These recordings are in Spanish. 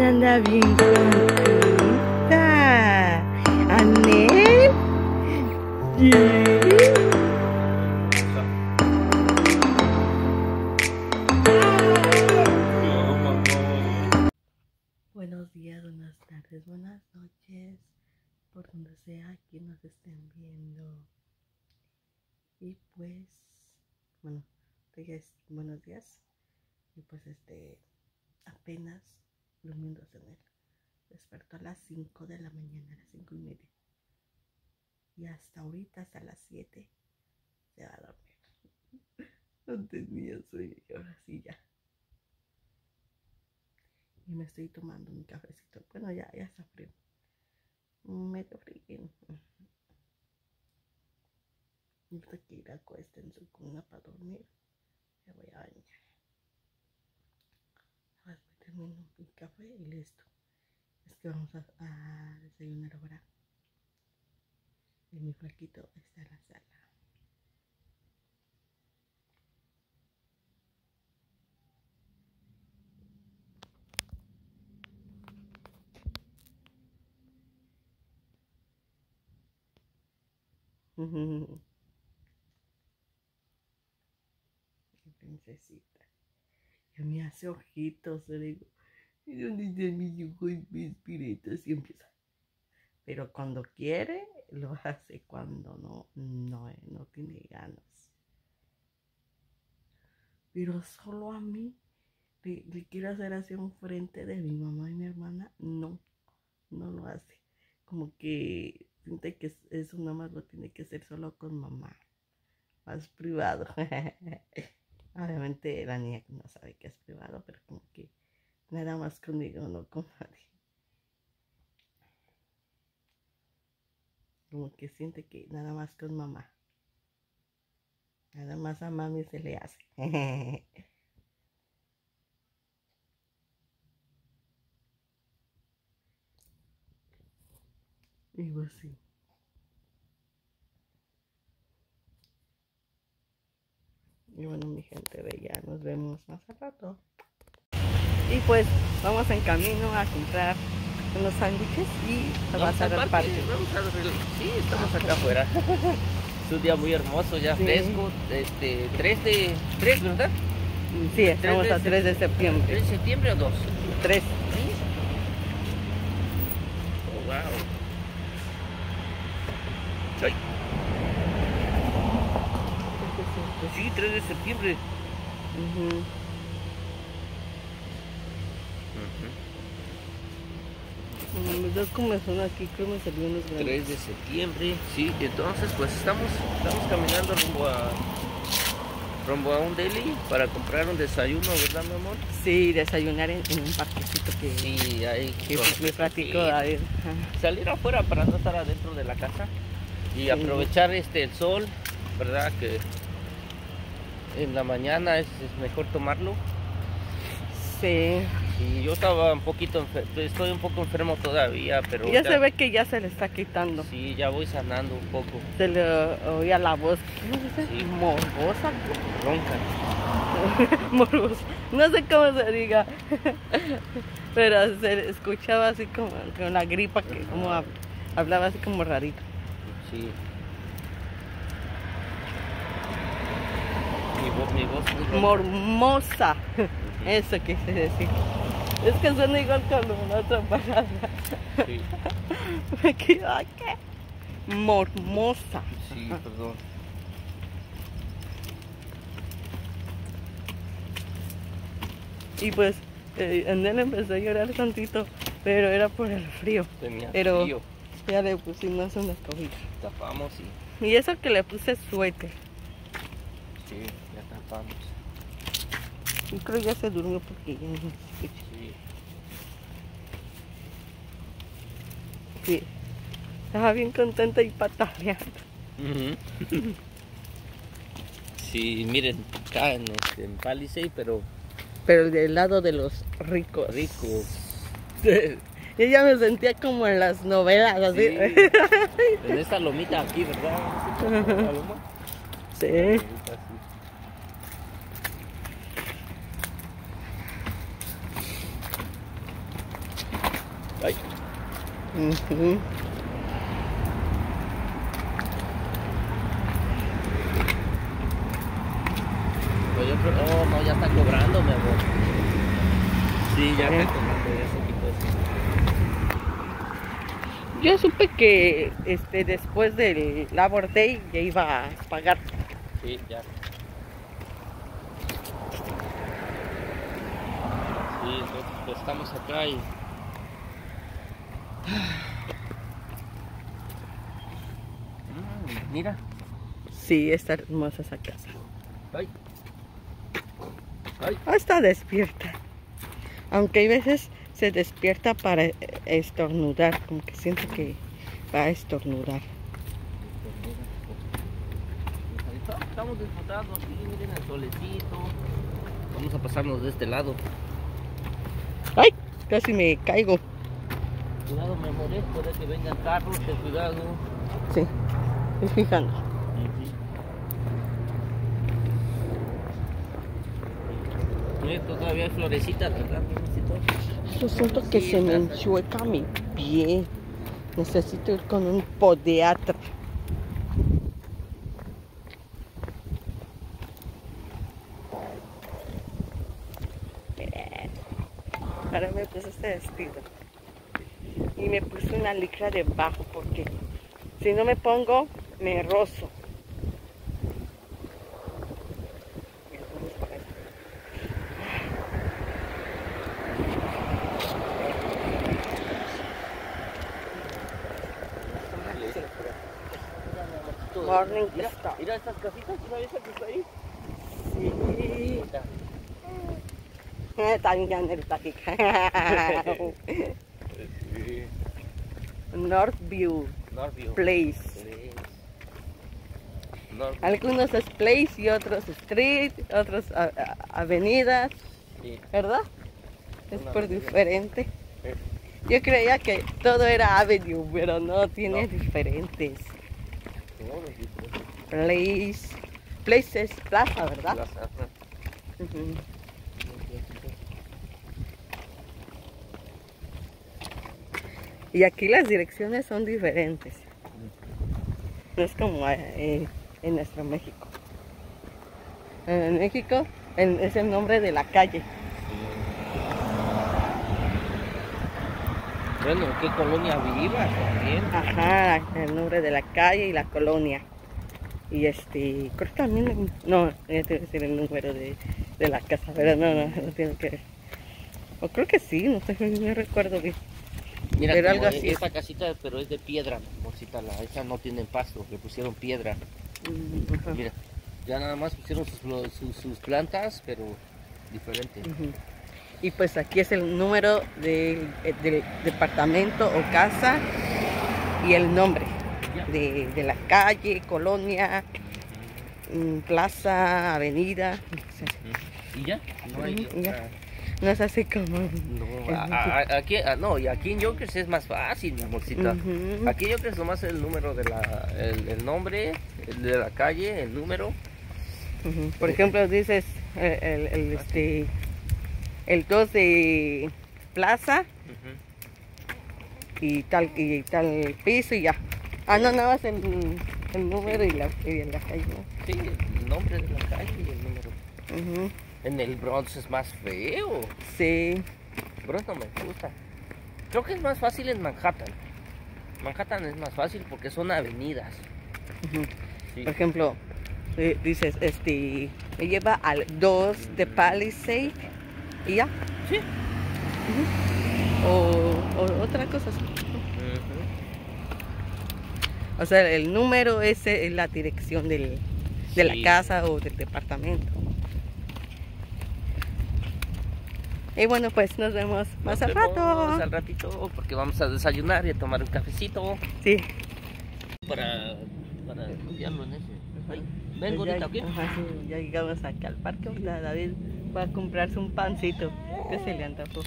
anda bien contenta. ¿Anel? Sí. Buenos días, buenas tardes, buenas noches, por donde sea que nos estén viendo. Y pues, bueno, ya es buenos días. Y pues apenas durmiéndose en él. Despertó a las 5 de la mañana, a las 5:30. Y hasta ahorita, hasta las 7, se va a dormir. No tenía sueño y ahora sí ya. Y me estoy tomando mi cafecito. Bueno, ya está frío. Medio frío. Ahorita que ir a acuesta en su cuna para dormir. Me voy a bañar. Ahora me termino mi café y listo. Es que vamos a desayunar ahora. Y mi flaquito está en la sala. Mi princesita. Ya me hace ojitos, le digo. ¿Y dónde están mis ojos, mis piretas? Y empieza. Pero cuando quiere, lo hace. Cuando no tiene ganas. Pero solo a mí le quiero hacer así enfrente de mi mamá y mi hermana. No lo hace. Como que siente que eso nada más lo tiene que hacer solo con mamá. Más privado. Obviamente la niña no sabe que es privado, pero como que nada más conmigo, no con nadie. Como que siente que nada más con mamá. Nada más a mami se le hace. Y pues sí. Y bueno, mi gente bella, nos vemos más al rato. Y pues vamos en camino a comprar unos sándwiches y a pasar al parque. Sí, estamos acá afuera. Es un día muy hermoso, ya sí. Fresco. 3, ¿verdad? Sí, estamos a 3 de septiembre. ¿3 de septiembre o 2? 3. ¿Sí? Oh, wow. ¡Ay! Sí, 3 de septiembre. Dos comezón aquí, creo que me salió unos grandes. 3 de septiembre, sí, entonces pues estamos caminando rumbo a un deli para comprar un desayuno, ¿verdad, mi amor? Sí, desayunar en un parquecito que sí, ahí que me platicó David. Salir afuera para no estar adentro de la casa y sí. Aprovechar el sol, ¿verdad? Que en la mañana es mejor tomarlo. Sí. Y yo estaba estoy un poco enfermo todavía, pero ya se ve que ya se le está quitando. Sí, ya voy sanando un poco. Se le oía la voz, sí. Morbosa. Ronca. Morbosa. No sé cómo se diga. Pero se escuchaba así como con la gripa, que como hablaba así como rarito. Sí. Mi voz mormosa. Eso quise decir. Es que suena igual con la otra palabra. Sí. Me equivoqué. Mormosa. Sí, perdón. Y pues, Anel empezó a llorar tantito, pero era por el frío. Tenía frío. Ya le pusimos una cobija. Tapamos y eso que le puse suéter. Sí, ya tapamos. Yo creo que ya se durmió porque ya no se escucha. Sí. Estaba bien contenta y pataleando. Sí, miren, acá en Palisade, pero del lado de los ricos. Yo ya me sentía como en las novelas, así. Sí. En esta lomita aquí, ¿verdad? ¿La loma? Sí. Ujú. Pues yo creo, oh no, ya está cobrando, mi amor. Sí, ya está cobrando, ya se quitó eso. Yo supe que después del Labor Day ya iba a pagar. Sí, ya. Sí, entonces pues estamos acá y... mira. Sí, está hermosa esa casa. Ay. Ay. Ah, está despierta. Aunque hay veces se despierta para estornudar, como que siento que va a estornudar. Estamos disfrutando aquí, miren el solecito. Vamos a pasarnos de este lado. ¡Ay! Casi me caigo. Cuidado, me amor, puede que vengan carros, ten cuidado. Sí, estoy fijando. Mira, todavía hay florecitas, ¿verdad? Yo siento que se me enchueca mi pie. Necesito ir con un podiatra. Ahora me puse este vestido. Y me puse una licra debajo porque si no me pongo, me rozo. Morning Mira, Star. mira estas casitas, ¿tú sabes que está ahí? Sí. También está aquí. Northview Northview. Place. Northview. Algunos es place y otros street, otros avenidas, Sí. ¿verdad? Es Una por avenida. diferente. Sí. Yo creía que todo era avenue, pero no, tiene No. diferentes. No, es diferente. Place. Place es plaza, ¿verdad? Plaza, ajá. Ujú. Y aquí las direcciones son diferentes. No es como en nuestro México. En México es el nombre de la calle. Bueno, ¿en qué colonia vivas también? Ajá, el nombre de la calle y la colonia. Y creo que también, no, ya te voy a decir el número de la casa, pero no tiene que ver. O creo que sí, no sé, no recuerdo bien. Mira, Pero como algo así esta casita, pero es de piedra, amorcita, esa no tiene pasto, le pusieron piedra. Ajá. Mira, ya nada más pusieron sus plantas, pero diferente. Ujú. Y pues aquí es el número del departamento o casa y el nombre de la calle, colonia, plaza, avenida. ¿Y ya? No hay Ujú, ya. otra. No es así como... No, aquí, no, y aquí en Yonkers es más fácil, mi amorcita. Ujú. Aquí en Yonkers nomás el número de el nombre, el de la calle, el número. Ujú. Por ejemplo, dices el 2 de plaza y tal piso y ya. Ah, no, nada más el número y la calle, ¿no? Sí, el nombre de la calle y el número. Ujú. En el Bronx es más feo. Sí. Bronx no me gusta. Creo que es más fácil en Manhattan. Manhattan es más fácil porque son avenidas. Ujú. Sí. Por ejemplo, dices, me lleva al 2 de Palisade y ya. Sí. Ujú. O otra cosa así. O sea, el número ese es la dirección de la Sí. casa o del departamento. Y bueno, pues nos vemos más al rato. Al ratito, porque vamos a desayunar y a tomar un cafecito Sí. para enviarlo en ese. Ay, vengo Pues ahorita, ¿ok? ajá, sí, ya llegamos acá al parque. Ahorita David va a comprarse un pancito que se le antojó.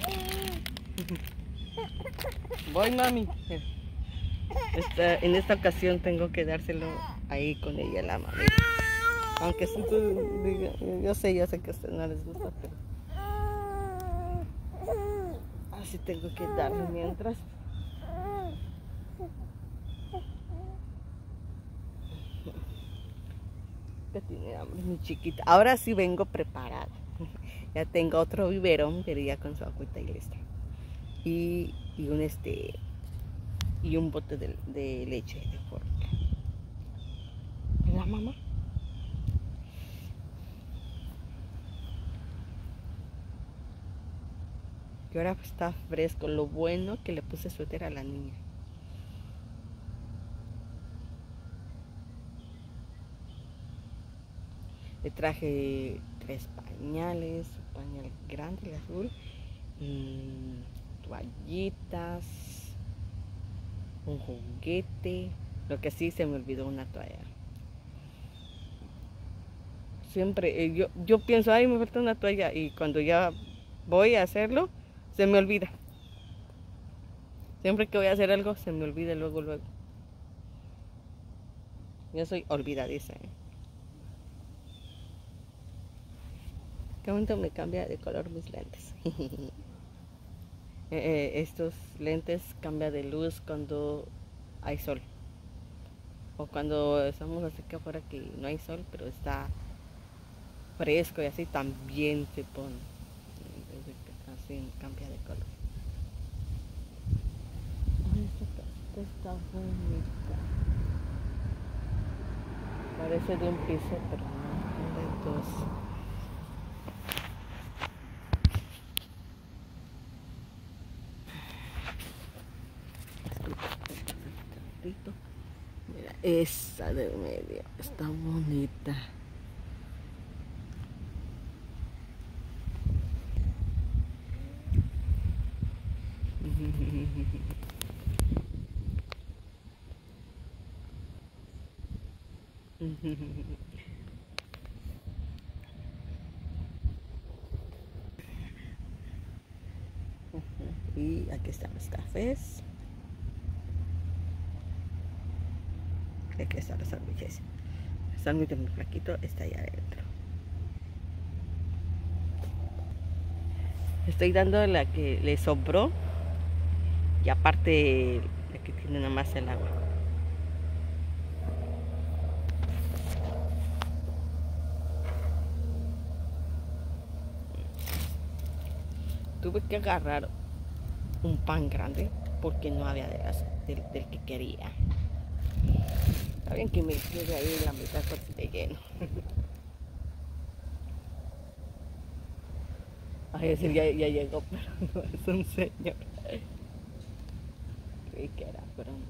Voy, mami. En esta ocasión tengo que dárselo ahí con ella, la mami. Aunque sí, yo sé que a ustedes no les gusta, pero así tengo que darle mientras. Ya tiene hambre, mi chiquita. Ahora sí vengo preparada. Ya tengo otro biberón, pero ya con su agüita y listo. Y un bote de leche de fórmula. ¿Verdad, mamá? Y ahora está fresco. Lo bueno que le puse suéter a la niña. Le traje 3 pañales, un pañal grande, el azul, toallitas, un juguete. Lo que sí se me olvidó una toalla. Siempre yo pienso, ay, me falta una toalla, y cuando ya voy a hacerlo, se me olvida. Siempre que voy a hacer algo, se me olvida luego. Yo soy olvidadiza, ¿eh? Qué momento me cambia de color mis lentes. Estos lentes cambian de luz cuando hay sol. O cuando estamos así que afuera que no hay sol, pero está fresco y así también se pone. Entonces, así cambia de color. Ay, esta casita está bonita. Parece de un piso, pero no, de dos. Mira, esa del medio está bonita. Y aquí están los cafés. Aquí están los sándwiches. El sándwich de mi flaquito está allá adentro. Estoy dando la que le sobró. Y aparte la que tiene nada más el agua. Tuve que agarrar un pan grande porque no había del que quería. Está bien que me quede ahí la mitad de lleno. Ay, ese ya llegó, pero no es un señor. Creí que era, pero no.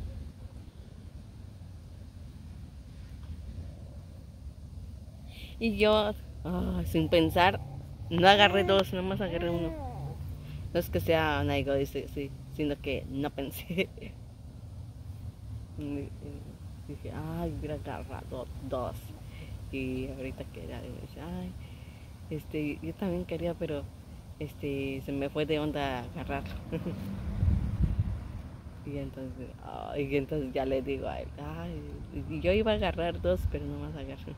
Y yo, sin pensar, no agarré dos, nomás agarré uno. No es que sea una egoísta, sí, sino que no pensé. Dije, ay, hubiera agarrado dos. Y ahorita que era, ay, yo también quería, pero se me fue de onda agarrarlo. Y entonces ya le digo a él, ay, yo iba a agarrar dos, pero no más agarré.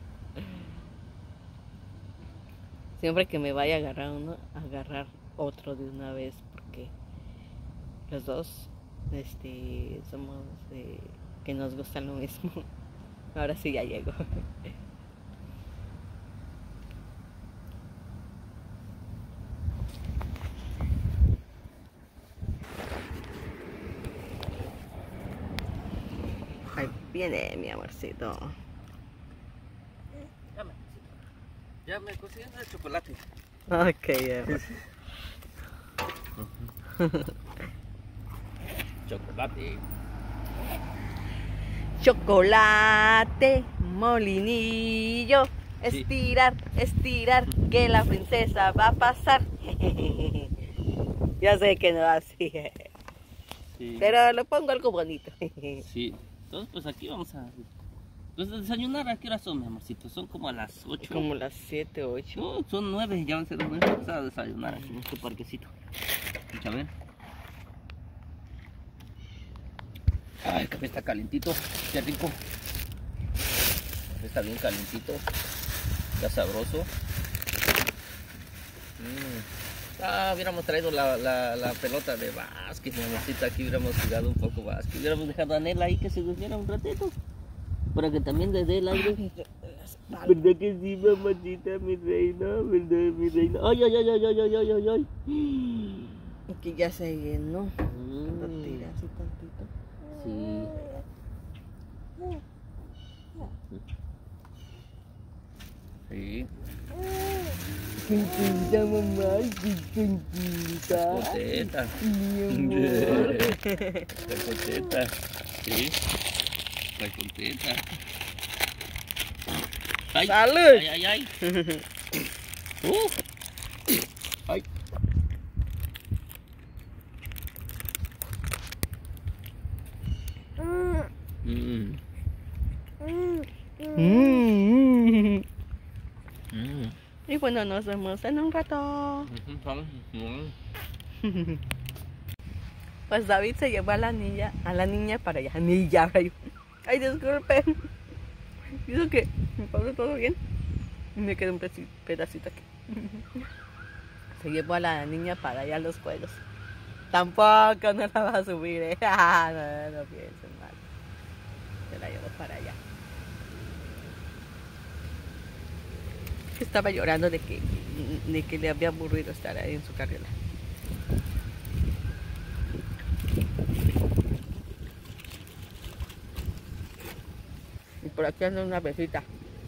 Siempre que me vaya a agarrar uno, agarrar otro de una vez, porque los dos somos que nos gusta lo mismo. Ahora sí ya llego. Ahí viene mi amorcito. Ya me cocina el chocolate. Ok, ya. Chocolate. Chocolate, molinillo. Estirar, estirar, que la princesa va a pasar. Ya sé que no así. Sí. Pero le pongo algo bonito. Sí. Entonces, pues aquí vamos a... Pues desayunar, ¿a qué hora son, mi amorcito? Son como a las 8. Como las 7, 8. No, son 9, ya van a ser las 9. Vamos a desayunar aquí en este parquecito. A ver. Ay, el café está calentito, qué rico. El café está bien calentito, está sabroso. Hubiéramos traído la pelota de básquet, mi amorcita. Aquí hubiéramos jugado un poco básquet. Hubiéramos dejado a Nela ahí que se durmiera un ratito, para que también le dé el aire. ¿Verdad que sí, mamacita, mi reina? ¿Verdad, mi reina? ¡Ay, ay, ay, ay, ay, ay, ay, ay, ay! Aquí ya se llenó. Mm. Lo tiré así tantito. Sí. Sí. Contenta, mamá, estoy Estás contenta. contenta. Mi amor. Estás contenta. Sí. Estás contenta. ¡Ay! ¡Salud! ¡Ay, ay, ay! ¡Ay! Mm. Mm. Mm. Y bueno, nos vemos en un rato. Pues David se llevó a la niña para allá. Niña, ay, disculpen. Dijo que me pasó todo bien. Y me quedó un pedacito aquí. Se llevó a la niña para allá a los juegos. Tampoco no la va a subir, no piensen mal. Se la llevó para allá. Estaba llorando de que le había aburrido estar ahí en su carrera. Y por aquí anda una abejita.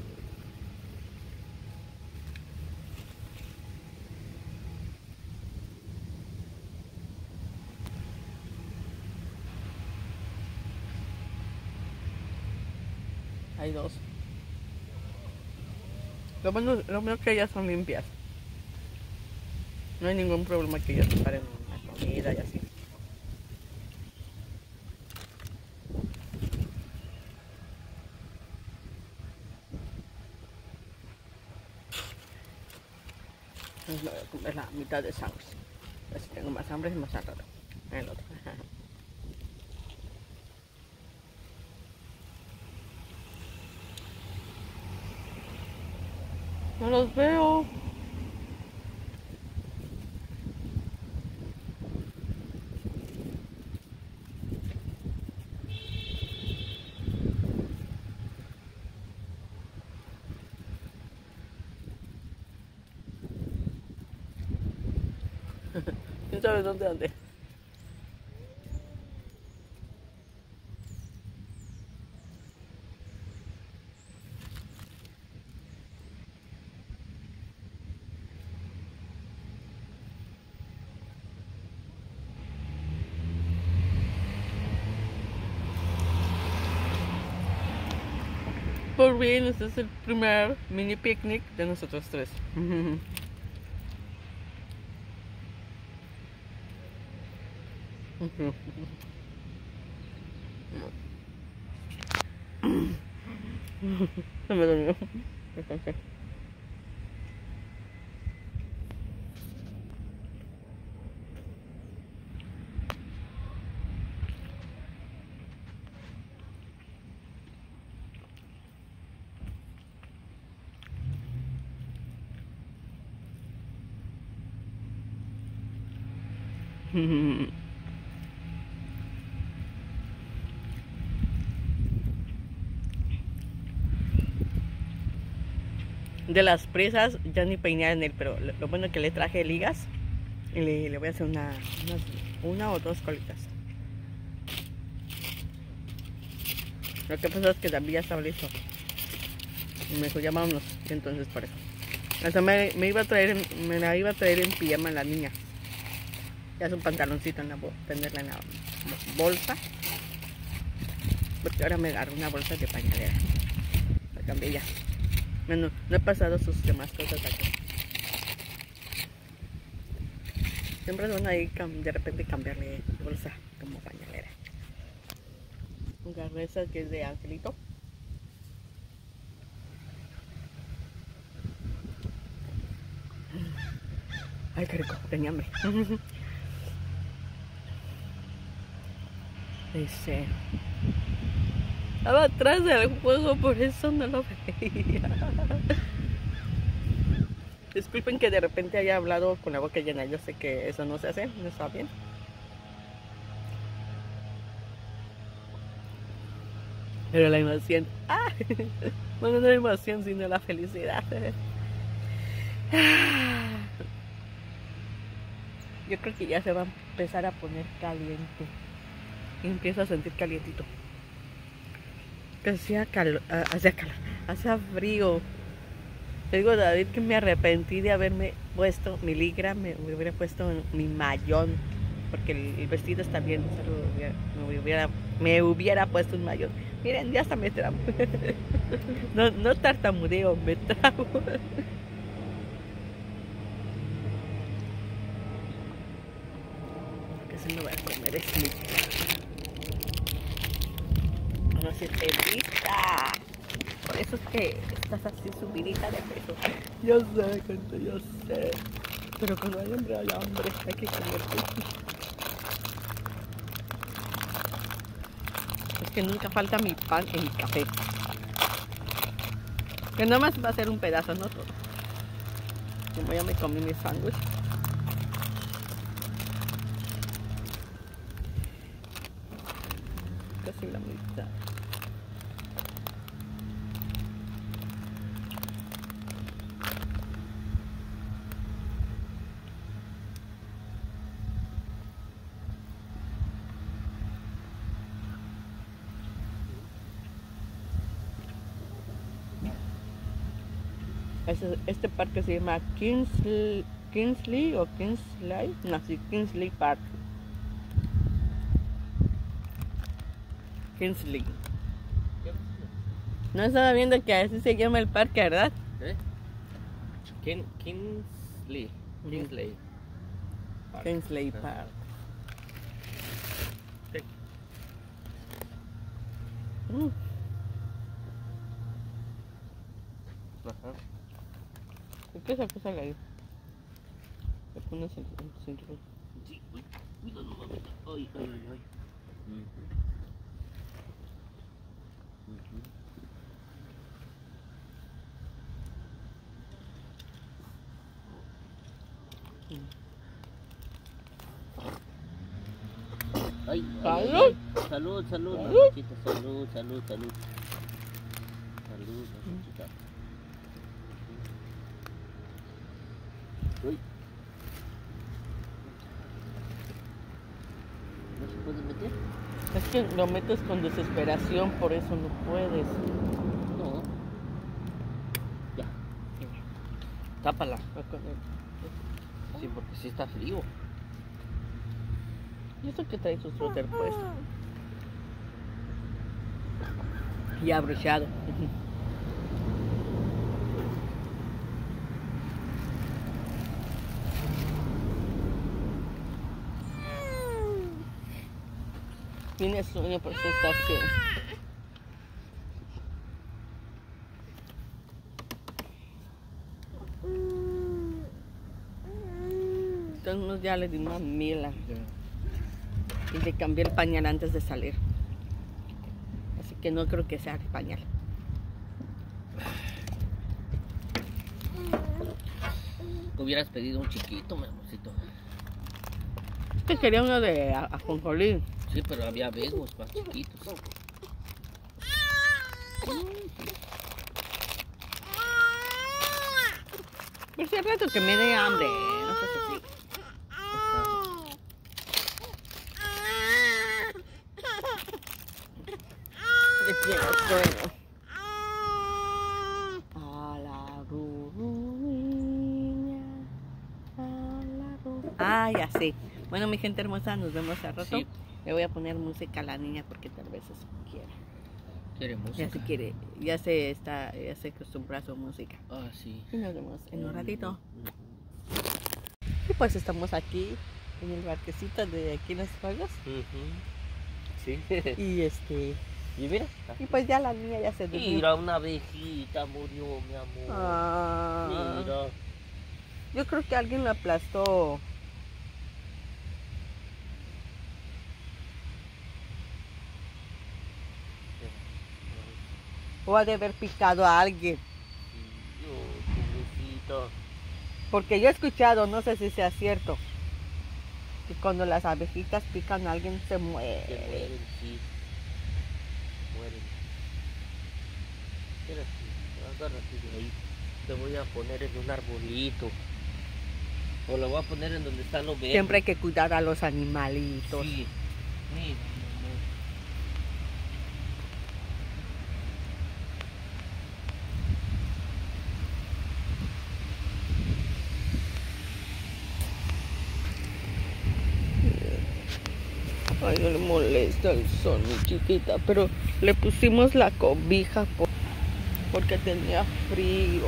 Hay dos. Lo bueno es que ellas son limpias. No hay ningún problema que ellas preparen la comida y así. Entonces me voy a comer la mitad de sangre. Si tengo más hambre, más al rato. El otro. No los veo. ¿Quién sabe dónde andé? Por bien, este es el primer mini picnic de nosotros tres. Se me durmió. De las presas ya ni peiné en él, pero lo bueno que le traje ligas y le voy a hacer una o dos colitas. Lo que pasa es que David ya estaba listo. Y me dijo, ya vámonos. Y entonces por eso. Hasta me la iba a traer en pijama la niña. Ya su pantaloncito tenerla en la bolsa. Porque ahora me agarro una bolsa de pañalera. La cambié ya. Bueno, no he pasado sus demás cosas aquí. Siempre es bueno ahí de repente cambiarle bolsa como pañalera. Agarré esa que es de Angelito. Ay, qué rico, tenía hambre. Dice, estaba atrás del juego, por eso no lo veía. Disculpen que de repente haya hablado con la boca llena. Yo sé que eso no se hace, no está bien. Pero la emoción, bueno, no la emoción, sino la felicidad. Yo creo que ya se va a empezar a poner caliente. Y empiezo a sentir calientito. Que hacía calor, hacía frío. Te digo, David, que me arrepentí de haberme puesto mi ligra, me hubiera puesto mi mayón. Porque el vestido está bien, me hubiera puesto un mayón. Miren, ya hasta me tramo. No tartamudeo, me tramo. Que se me va a comer este. No se te lista. Por eso es que estás así subidita de peso. Yo sé, gente, yo sé. Pero cuando hay hambre, hay hambre. Hay que comer. Es que nunca falta mi pan y mi café. Que nada más va a ser un pedazo, no todo. Como ya me comí mi sándwich. Casi la mitad. Este parque se llama Kingsley o Kingsley, no, sí, Kingsley Park. Kingsley. No estaba viendo que así se llama el parque, ¿verdad? Kingsley. Park. Kingsley Park. Sí. Ajá. ¿Qué es esa cosa ahí? Le pones el cinturón. Sí, uy, cuidado, mamita. Ay, ay, ay. Ay, ¡Salud! Salud, salud, ¡Salud! mamachita, salud, salud, salud. Salud, mamachita. Uy. ¿No se puede meter? Es que lo metes con desesperación, por eso no puedes. No. Ya. Tápala. Sí, porque sí está frío. ¿Y eso que trae su suéter puesto? Y abrochado. Tiene sueño, por eso está así. Entonces ya le dimos a Mila. Y le cambié el pañal antes de salir. Así que no creo que sea el pañal. Hubieras pedido un chiquito, mi amorcito. Es que quería uno de ajonjolí. Sí, pero había begos más chiquitos. Por si rato que me dé hambre. No sé si. ¿Qué tienes, sueño? A la niña, Ah, ya sé. Bueno, mi gente hermosa, nos vemos al rato. Sí. Le voy a poner música a la niña porque tal vez eso quiera. ¿Quiere música? Ya se quiere, ya se acostumbra a su música. Ah, sí. Y nos vemos en un ratito. Y pues estamos aquí en el barquecito de aquí en Las Fallas. Sí. Y Y mira. y pues ya la niña ya se durmió. Mira, una abejita murió, mi amor. Ah, Mira. yo creo que alguien lo aplastó. O ha de haber picado a alguien. Pobrecita. Porque yo he escuchado, no sé si sea cierto, que cuando las abejitas pican a alguien se Se muere. mueren, sí. Mueren. Espérate, agárrate de ahí. Te voy a poner en un arbolito. O lo voy a poner en donde está lo verde. Siempre hay que cuidar a los animalitos. Sí. Mira, Ay, no le molesta el sol, mi chiquita, pero le pusimos la cobija porque tenía frío.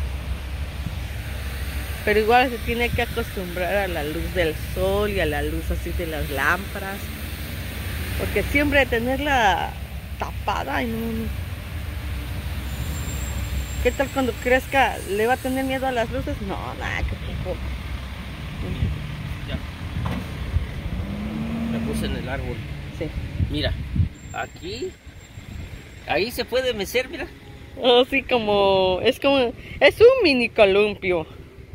Pero igual se tiene que acostumbrar a la luz del sol y a la luz así de las lámparas. Porque siempre tenerla tapada y no... ¿Qué tal cuando crezca? ¿Le va a tener miedo a las luces? No, nada, que poco. ya. La puse en el árbol. Sí. Mira, aquí. Ahí se puede mecer, mira. Oh, sí, como... Es un mini columpio.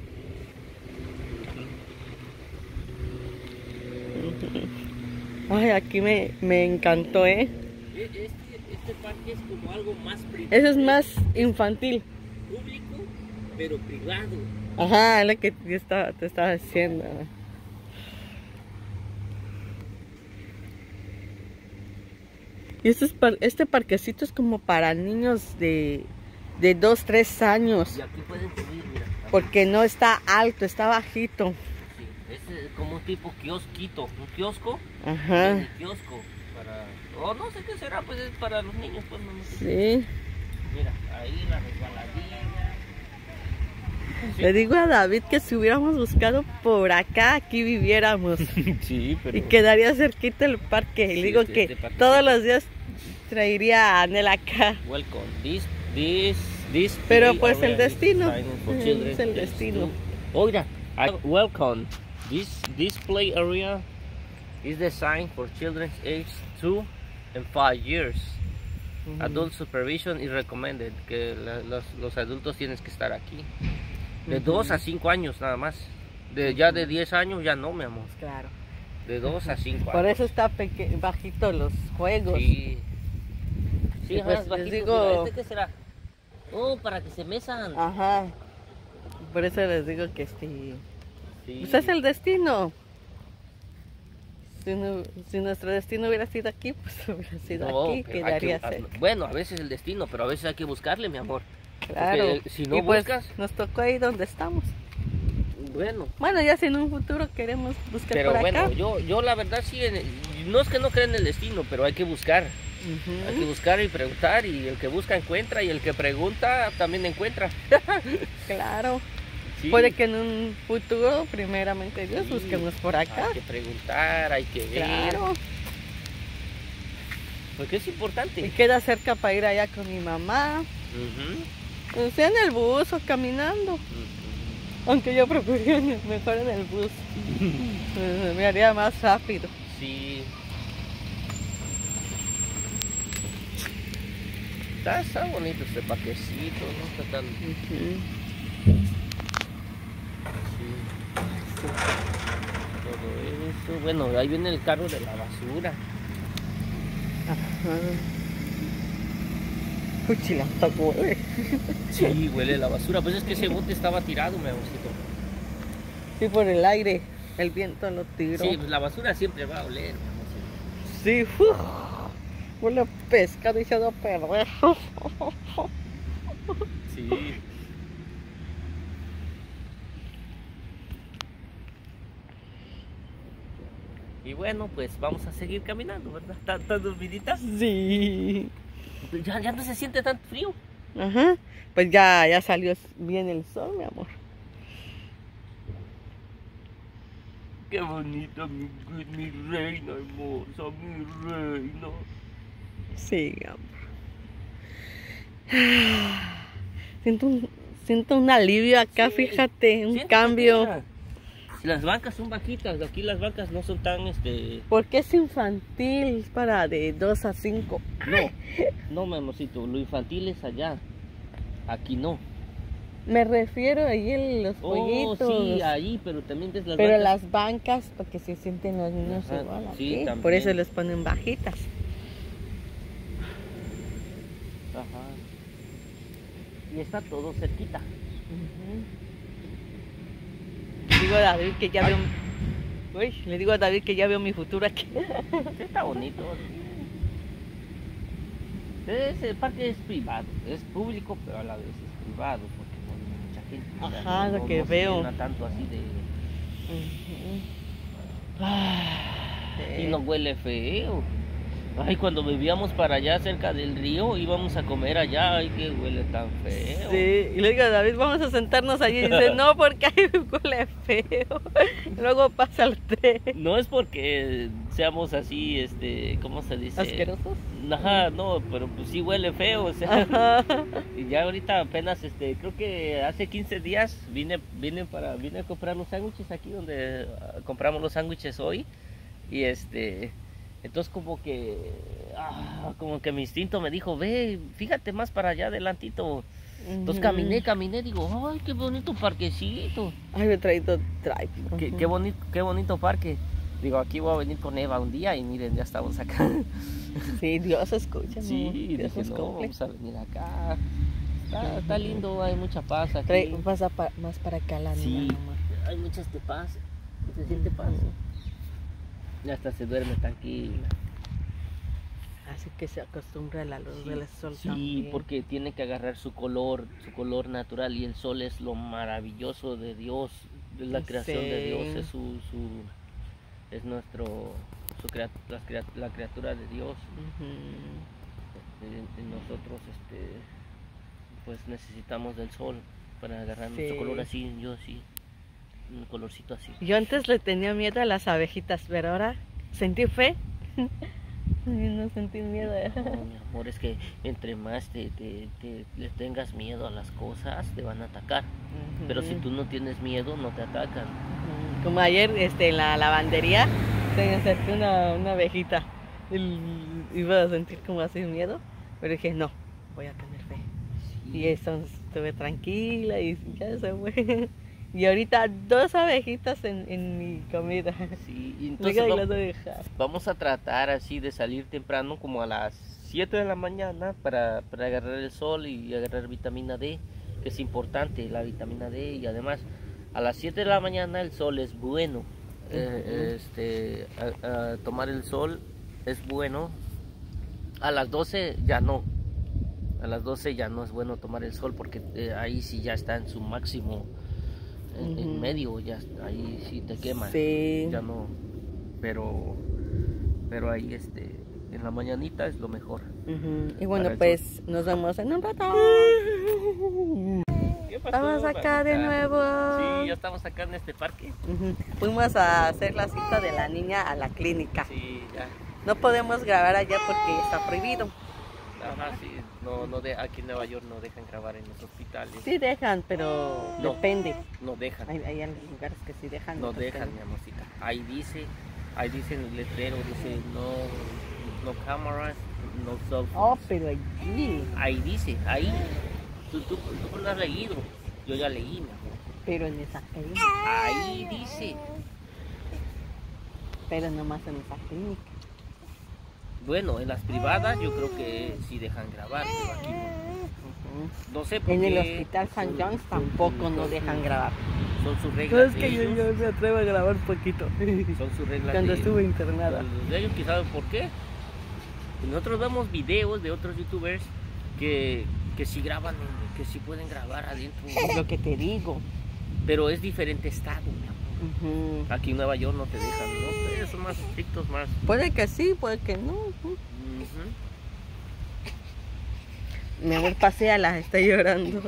Ay, aquí me encantó, ¿eh? Este parque es como algo más privado. Eso es más infantil. Público, pero privado. Ajá, es lo que te estaba diciendo. Y este parquecito es como para niños de 2, 3 años. Y aquí pueden subir, mira. Porque no está alto, está bajito. Sí, es como un tipo kiosquito, un kiosco. Ajá. Un kiosco para... O no sé qué será, pues es para los niños, pues no sé. Sí. Mira, ahí la resbaladilla. Sí. Le digo a David que si hubiéramos buscado por acá, aquí viviéramos. Sí, pero... Y quedaría cerquita el parque. Y Sí, le digo este que parque todos sí. los días traería a Anel acá. Welcome. Pero pues el area is destino. designed for children Es el aged destino. 2. Oiga, welcome. This play area is designed for children aged 2 and 5 years. Adult supervision is recommended. Que los adultos tienen que estar aquí. De 2 a 5 años nada más. Ya de 10 años ya no, mi amor. Claro. De 2 a 5 años. Por eso está bajito los juegos. Sí. Sí, Y pues, ajá, es bajito. les digo... Mira, ¿este qué será? Oh, para que se mesan. Ajá. Por eso les digo que Sí. pues es el destino. Si nuestro destino hubiera sido aquí, pues hubiera sido No, aquí, pero quedaría cerca. bueno, a veces el destino, pero a veces hay que buscarle, mi amor. Claro. Porque si no y pues buscas, nos tocó ahí donde estamos. bueno. Bueno, ya si en un futuro queremos buscar Pero por bueno, acá. yo la verdad sí, no es que no crea en el destino, pero hay que buscar. Ujú. Hay que buscar y preguntar, y el que busca encuentra, y el que pregunta también encuentra. Claro. Sí. Puede que en un futuro, primeramente Dios, Sí, busquemos por acá. Hay que preguntar, hay que ver. Claro. Porque es importante. Y queda cerca para ir allá con mi mamá. Ujú, O sea, en el bus o caminando. ujú. Aunque yo preferiría mejor en el bus. Me haría más rápido. Sí. Está bonito este parquecito, no está tan... Sí. Todo eso. Bueno, ahí viene el carro de la basura. Ajá. Cuchila, huele. Sí, huele la basura. Pues es que ese bote estaba tirado, mi amorcito. Sí, por el aire. El viento lo tiró. Sí, pues la basura siempre va a oler, mi amorcito. Sí, huele a pescado y se ha a perder. Sí. Y bueno, pues vamos a seguir caminando, ¿verdad? ¿Está dormidita? Sí. Ya no se siente tan frío. Ajá. Pues ya salió bien el sol, mi amor. Qué bonito, mi reina hermosa, mi reina. Sí, amor. Siento un alivio acá, Sí, fíjate, un siéntate, cambio. mira. Las bancas son bajitas, aquí las bancas no son tan Porque es infantil, es para de 2 a 5. No, mi amorcito, lo infantil es allá. Aquí no. Me refiero ahí en los Oh, jueguitos. sí, ahí, pero también desde las Pero bancas. las bancas, porque se sienten los niños Ajá, igual sí, aquí. también. Por eso les ponen bajitas. Ajá. y está todo cerquita. Le digo a David que ya veo... Uy, le digo a David que ya veo mi futuro aquí. Sí, está bonito. El parque es privado, es público, pero a la vez es privado, porque no hay mucha gente. Ajá, lo que no veo. se llena tanto así de... Y Sí. no huele feo. Ay, cuando vivíamos para allá cerca del río, íbamos a comer allá, ay, que huele tan feo. Sí, y le digo a David, vamos a sentarnos allí. Y dice, no, porque ahí huele feo. Luego pasa el tren. No es porque seamos así, ¿cómo se dice? ¿Asquerosos? Ajá, no, pero pues sí huele feo, o sea. Ajá. Y ya ahorita apenas, creo que hace 15 días vine a comprar los sándwiches aquí donde compramos los sándwiches hoy. Y entonces como que mi instinto me dijo, ve, fíjate más para allá adelantito. Entonces caminé, digo, ay, qué bonito parquecito. Ay, me he traído drive. Qué bonito parque. Digo, aquí voy a venir con Eva un día y miren, ya estamos acá. Sí, Dios escucha. Sí, Dios dije, nos no, cumple. vamos a venir acá. Está lindo, hay mucha paz aquí. Pasa más para acá la Sí, niña, mamá. hay mucha paz, se siente paz. Ya hasta se duerme tranquila. Así que se acostumbra a la luz del sol Sí, también. porque tiene que agarrar su color natural, y el sol es lo maravilloso de Dios, es la creación de Dios, es es la criatura de Dios. Y nosotros pues necesitamos del sol para agarrar nuestro color así, yo sí, un colorcito así. Yo antes le tenía miedo a las abejitas, pero ahora sentí fe. No sentí miedo. No, mi amor, es que entre más le tengas miedo a las cosas, te van a atacar. Pero si tú no tienes miedo, no te atacan. Como ayer en la lavandería se me acercó una abejita. Iba a sentir como así miedo, pero dije, no, voy a tener fe. Sí. Y eso estuve tranquila y ya se fue. Y ahorita 2 abejitas en mi comida. Sí, y entonces dejar. vamos a tratar así de salir temprano, como a las 7 de la mañana, para agarrar el sol y agarrar vitamina D, que es importante la vitamina D. Y además a las 7 de la mañana el sol es bueno. Tomar el sol es bueno. A las 12 ya no. A las 12 ya no es bueno tomar el sol, porque ahí sí ya está en su máximo. En medio, ya ahí sí te quemas. Sí. Ya no. Pero ahí en la mañanita es lo mejor. Y bueno, pues nos vemos en un rato. ¿Qué pasó, Estamos acá de nuevo. Sí, ya estamos acá en este parque. Fuimos a hacer la cita de la niña a la clínica. Sí, ya. No podemos grabar allá porque está prohibido. Ajá, sí. Aquí en Nueva York no dejan grabar en los hospitales. Sí dejan, pero No. depende. No dejan. Hay lugares que sí dejan. No otros que dejan, mi amorcita. Ahí dice en el letrero, dice no cameras, no cell phones. Oh, pero allí. Ahí dice, ahí. Tú no has leído. Yo ya leí, mi amor. Pero en esa clínica. Ahí dice. Pero nomás en esa clínica. Bueno, en las privadas yo creo que sí dejan grabar, pero aquí no. No sé por En qué. el hospital St. John's tampoco no dejan grabar. Son sus No, reglas. es que de ellos. yo me atrevo a grabar poquito. Son sus reglas. Cuando de estuve internada. De ellos, quién sabe por qué. Nosotros vemos videos de otros youtubers que sí graban, que sí pueden grabar adentro. Es lo que te digo. Pero es diferente estado, mi amor. Aquí en Nueva York no te dejan, ¿no? Ellos son más estrictos, más. Puede que sí, puede que no. Mi amor, paséala, está llorando.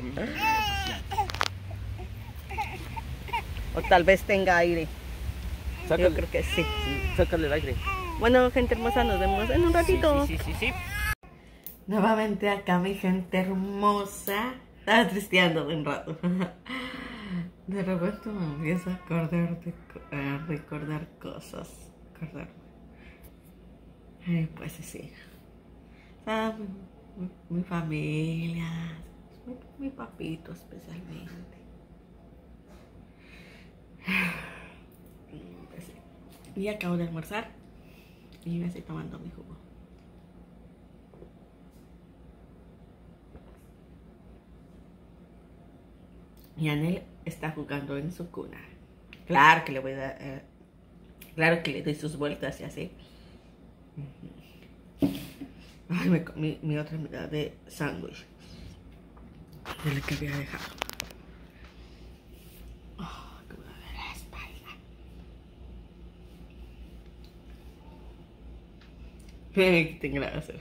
O tal vez tenga aire. Sácale, Yo creo que sí. sácale el aire. Bueno, gente hermosa, nos vemos en un ratito. Sí. Nuevamente acá, mi gente hermosa. Estaba tristeando de un rato. De repente me empiezo a recordar cosas. Pues sí. Mi familia, mi papito especialmente. Pues sí. Y acabo de almorzar y me estoy tomando mi jugo. Y Anel está jugando en su cuna. Claro que le voy a dar, claro que le doy sus vueltas y así. Ay, me comí mi otra mitad de sándwich de la que había dejado. Oh, que me duele la espalda. Me quité grasa.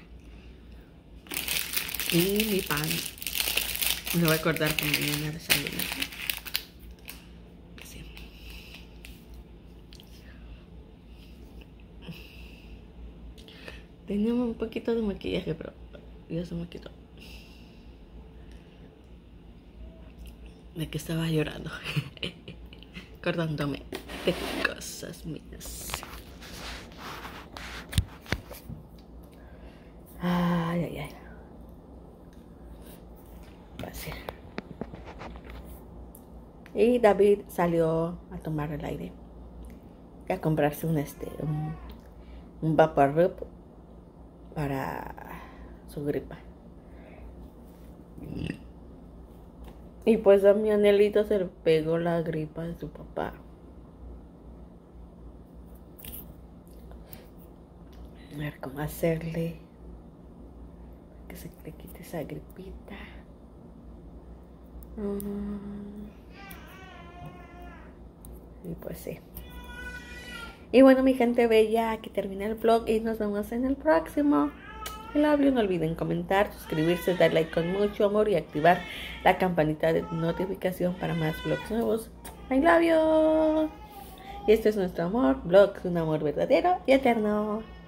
Y mi pan. Me voy a acordar que mañana desayunar. Así. Tenía un poquito de maquillaje, pero ya se me quitó. De que estaba llorando. Acordándome de cosas mías. Ay, ay, ay. Así. Y David salió a tomar el aire. Y a comprarse un Vaporub para su gripa. Y pues a mi Anelito se le pegó la gripa de su papá. A ver cómo hacerle que se le quite esa gripita. Y pues sí. Y bueno, mi gente bella, aquí termina el vlog y nos vemos en el próximo. I love you. No olviden comentar, suscribirse, dar like con mucho amor y activar la campanita de notificación para más vlogs nuevos. I love you. Y este es nuestro amor, vlog, un amor verdadero y eterno.